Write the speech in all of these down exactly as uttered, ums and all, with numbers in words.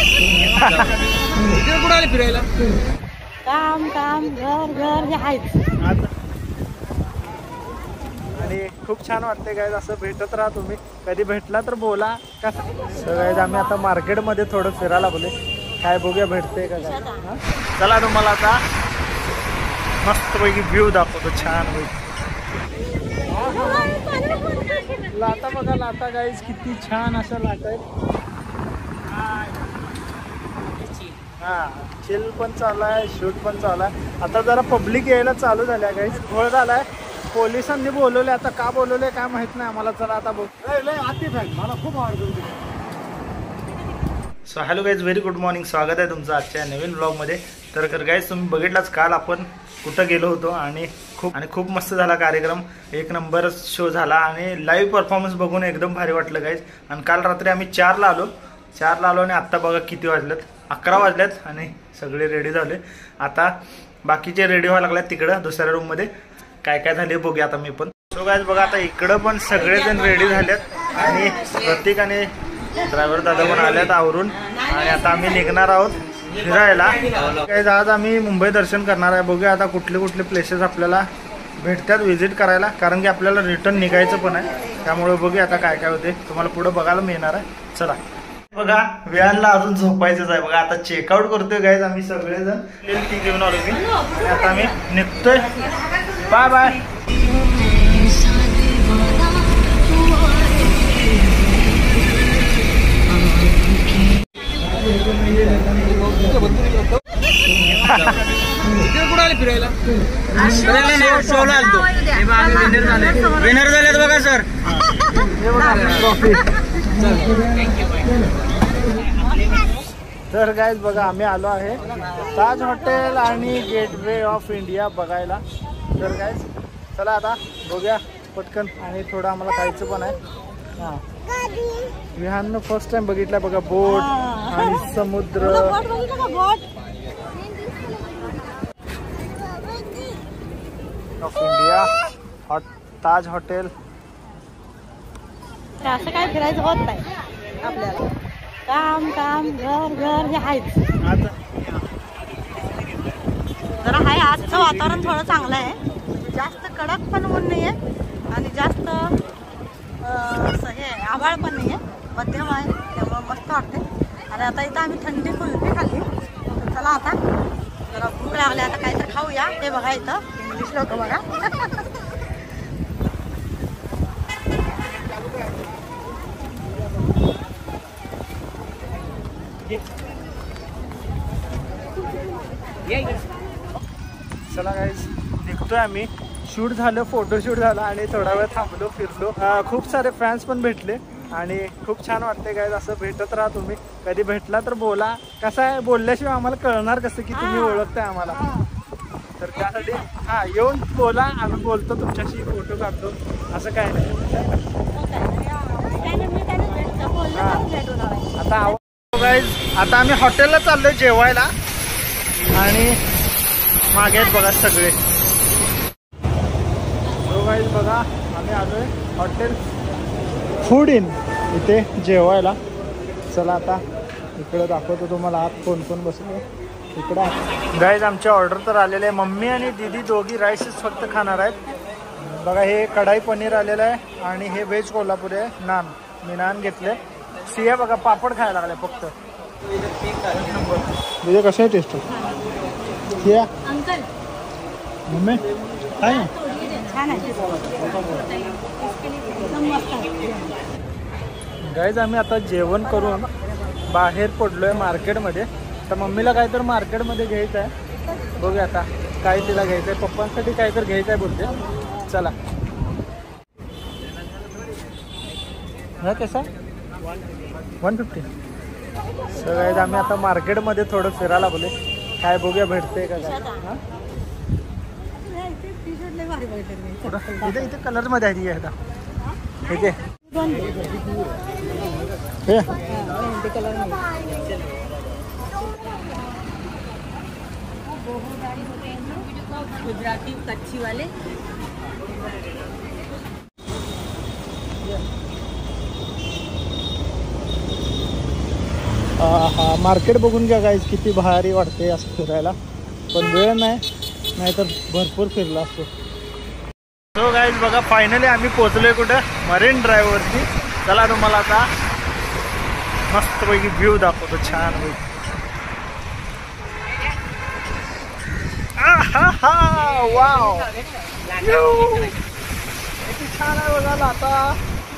कुठे आले फिरायला? काम काम घर घर हे आहेच. आणि खूप छान वाटते गाईज, असं भेटत राहा तुम्ही. कधी भेटला तर बोला. कसं सो गाईज आम्ही आता मार्केटमध्ये थोडं फिरायला बोले, काय बघूया भेटते का काय. चला तुम्हाला आता मस्तपैकी व्ह्यू दाखवतो छान पैकी. लाटा बघा लाटा गाईज, किती छान अशा लाटा आहेत. हा चिल पण चालू आहे, शूट पण चालू आहे. आता जरा पब्लिक यायला चालू झाल्या गाईज, घोळ झालाय. पोलिसांनी बोलवले, आता का बोलवले काय माहित नाही आम्हाला. चला आता बघ. मला खूप आवडतो. So hello guys, very good morning. स्वागत आहे तुमचं आजच्या नवीन ब्लॉगमध्ये. तर तर गाईज तुम्ही बघितलाच काल आपण कुठं गेलो होतो आणि खूप आणि खूप मस्त झाला कार्यक्रम. एक नंबर शो झाला आणि लाईव्ह परफॉर्मन्स बघून एकदम भारी वाटलं गाईज. आणि काल रात्री आम्ही चारला आलो चारला आलो आणि आत्ता बघा किती वाजलेत, अकरा वाजल्यात आणि सगळे रेडी झाले. आता बाकीचे रेडी व्हायला लागल्यात तिकडं दुसऱ्या रूममध्ये. काय काय झाले बघूया आता मी पण. सो गाईज बघा आता इकडं पण सगळेजण रेडी झालेत आणि प्रत्येक आणि ड्रायव्हर दादा पण आल्यात आवरून. आणि आता आम्ही निघणार आहोत फिरायला. गाईज आज आम्ही मुंबई दर्शन करणार आहे. बघूया आता कुठले कुठले प्लेसेस आपल्याला भेटतात व्हिजिट करायला, कारण की आपल्याला रिटर्न निघायचं पण आहे. त्यामुळे बघूया आता काय काय होते, तुम्हाला पुढे बघायला मिळणार आहे. चला बघा व्यानला अजून झोपायचंच आहे. बघा आता चेकआउट करतोय गाईज आम्ही सगळेजण. ती घेऊन आलो मी आणि आता आम्ही निघतोय. Bye bye. कुठे आले फिरायला? शोला आलतो. विनर झालेत बघा सर. तर गाईज बघा आम्ही आलो आहे ताज हॉटेल आणि गेटवे ऑफ इंडिया बघायला. तर गाईज चला आता बघूया पटकन. आणि थोडं आम्हाला खायचं पण आहे. हां विहाननं फर्स्ट टाइम बघितलं बघा बोट आणि समुद्र. ऑफ इंडिया हॉट ताज हॉटेल. असं काय फिरायचं होत नाही आपल्याला. काम काम घर घर हे आहेच. जरा आहे आजचं वातावरण थोडं चांगलं आहे. जास्त कडक पण ऊन नाही आहे आणि जास्त हे आभाळ पण नाही आहे, मध्यम आहे. त्यामुळं मस्त वाटते. आणि आता इथं आम्ही थंडी कुल्फी खाल्ली. तर चला आता जरा भूक लागली, आता काहीतरी खाऊया. ते बघा इथं इंग्लिश लोक बघा. चला गाईज निघतोय आम्ही. शूट झालं, फोटोशूट झालं आणि थोडा वेळ थांबलो फिरलो. खूप सारे फॅन्स पण भेटले आणि खूप छान वाटते गाईज. असं भेटत राहा तुम्ही. कधी भेटला तर बोला. कसं आहे बोलल्याशिवाय आम्हाला कळणार कसं की तुम्ही ओळखताय आम्हाला. तर त्यासाठी हा येऊन बोला, आम्ही बोलतो तुमच्याशी, फोटो काढतो. असं काय नाही. आता गाईज आता आम्ही हॉटेलला चाललोय जेवायला आणि मागे आहेत बघा सगळे. सो गाईज बघा आम्ही आलोय हॉटेल फूड इन इथे जेवायला. चला आता इकडे दाखवतो तुम्हाला आत कोण कोण बसलो इकडं. गाईज आमची ऑर्डर तर आलेले आहे. मम्मी आणि दीदी दोघी राईसच फक्त खाणार आहेत. बघा हे कढाई पनीर आलेलं आहे आणि हे व्हेज कोल्हापुरी आहे. नान मी नान घेतले. सिया बघा पापड खायला लागले फक्त. तुझे कसे आहे टेस्ट? सिया अंकल मम्मी काय ना गाईज आम्ही आता जेवण करून बाहेर पडलोय मार्केटमध्ये. तर मम्मीला काहीतरी मार्केटमध्ये घ्यायचं आहे. बघूया आता काय तिला घ्यायचं आहे. पप्पांसाठी काहीतरी घ्यायचं आहे बोलते. चला हा कसा वन फिफ्टी. सो गाईज आम्ही आता मार्केटमध्ये थोडं फिरायला बोले, काय बघूया भेटते का काय. इथे इथे कलर मध्ये आहे आता इथे हे गुजराती कच्ची वाले. हा हा मार्केट बघून घ्या गाईज, किती भारी वाटते असं फिरायला, पण वेळ नाही, नाहीतर भरपूर फिरला असतो. सो गाईज बघा, फायनली आम्ही पोहोचलोय कुठं, मरीन ड्राईव्हवरती. चला तुम्हाला आता मस्तपैकी व्ह्यू दाखवतो छान पैकी. वाव, किती छान आहे बघा लाटा.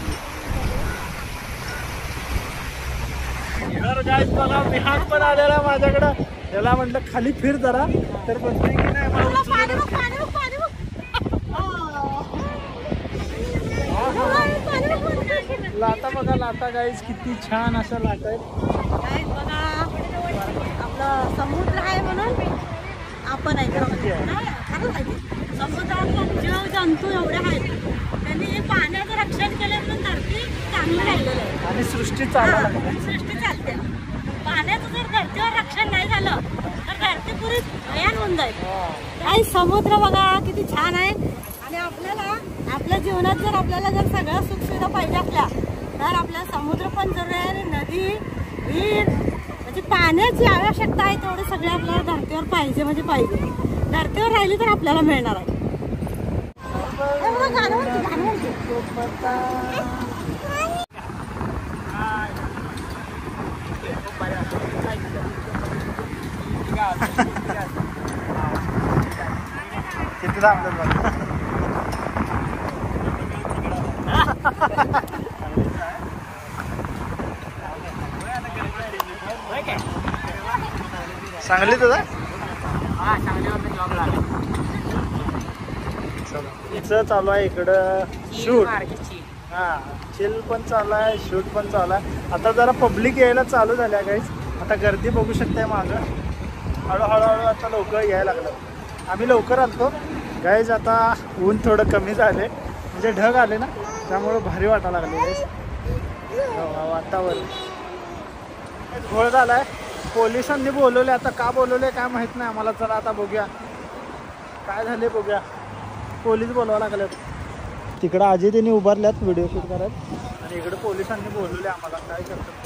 तर गाईज बघा, विहान पण आलेला माझ्याकडं. त्याला म्हटलं खाली फिर जरा, तर बसले की नाही मला लाटा बघा, लाटा गाईज किती छान अशा लाटा आहेत. गाईज बघा, आपलं समुद्र आहे म्हणून आपण आहे समुद्रात जीव जंतू एवढे आहेत, त्यांनी पाण्याचं रक्षण केलं म्हणून धरती चांगली राहिलेलं आहे आणि सृष्टी चालू सृष्टी चालते. पाण्याचं जर धरतीवर रक्षण नाही झालं तर धरती पुरी भयान होऊन जाईल. काही समुद्र बघा किती छान आहे. आणि आपल्याला आपल्या जीवनात जर आपल्याला जर सगळ्या सुखसुविधा पाहिजे असल्या तर आपल्याला समुद्र पण जरूर आहे. आणि नदी, विहीर, म्हणजे पाण्याची आवश्यकता आहे तेवढे सगळे आपल्याला धरतीवर पाहिजे म्हणजे पाहिजे. धरतीवर राहिली तर आपल्याला मिळणार आहे. किती थांबतात सांगली तुझा इथं चालू आहे इकडं शूट. हा, चिल पण चालू आहे, शूट पण चालू आहे. आता जरा पब्लिक यायला चालू झाल्या गाईज. आता गर्दी बघू शकताय मागं. हळूहळू हळू आता लोक यायला लागलं. आम्ही लवकर आलतो गाईज. आता ऊन थोडं कमी झाले, म्हणजे ढग आले ना, त्यामुळे भारी वाटायला लागले गाईज. वातावरण घोळ झालाय. पोलिसांनी बोलवले, आता का बोलवले काय माहित नाही आम्हाला. चला आता बघूया काय झाले, बघूया. पोलीस बोलवा लागल्यात. तिकडं आजी त्यांनी उभारल्यात व्हिडिओ शूट करत, आणि इकडे पोलिसांनी बोलवले आम्हाला. काय करतात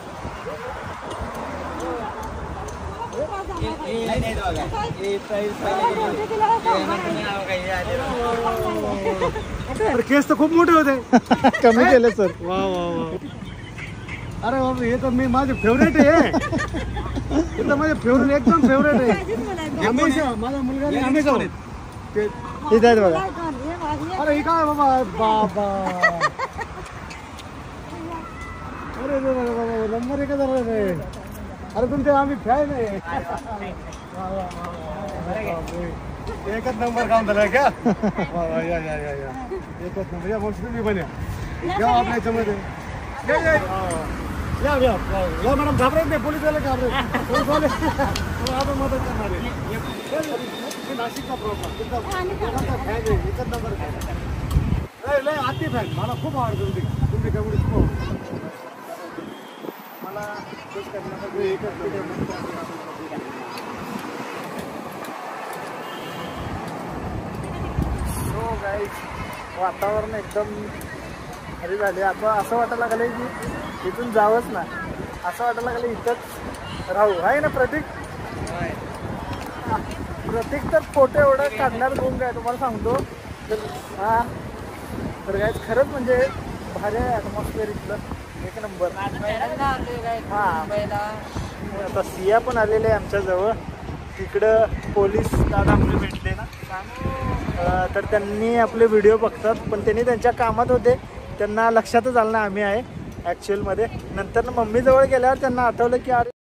ते केस तर खूप मोठे होते. कमी केले सर. वा वा वा. अरे बाबा, हे तर मी माझे फेवरेट आहे. हे तर माझे फेवरेट, एकदम फेवरेट आहे. हमेशा माझा मुलगा हमेशा इथे आहेत बघा. अरे हे काय बाबा, बाबा अरे बाबा नंबर एकच झाला रे. अरे तुमचे आम्ही फॅन आहे. एकच नंबर काम झालाय का? या या या या एकच नंबर. या गोष्टी मी बन्या या आपल्या याच्यामध्ये या या या मॅडम. घाबरत नाही, पोलीस वाले घाबरत, पोलीस वाले आपण मदत करणार आहे. नाशिकचा प्रॉब्लेम फॅन आहे, एकच नंबर फॅन. लय आती फॅन, मला खूप आवडतं तुमची तुमची कबड्डी खूप आवडते मला. एकच सो गाईज, वातावरण एकदम भारी झाले. आता असं वाटायला लागलंय की इथून जावंच ना, असं वाटायला लागलं इथंच राहू. आहे ना प्रतीक? प्रतीक तर फोटो एवढं काढणार गुण काय तुम्हाला सांगतो. तर हा तर काय खरंच म्हणजे भारी आहे ॲटमॉस्फिअर इथलं, एक नंबर. हा, आता सिया पण आलेले आहे आमच्याजवळ. तिकडं पोलीस दादा आपले भेटले ना, तर त्यांनी आपले व्हिडिओ बघतात, पण त्यांनी त्यांच्या कामात होते, त्यांना लक्षातच आलं ना आम्ही आहे ॲक्च्युअलमध्ये. नंतर मम्मीजवळ गेल्यावर त्यांना आठवलं की अरे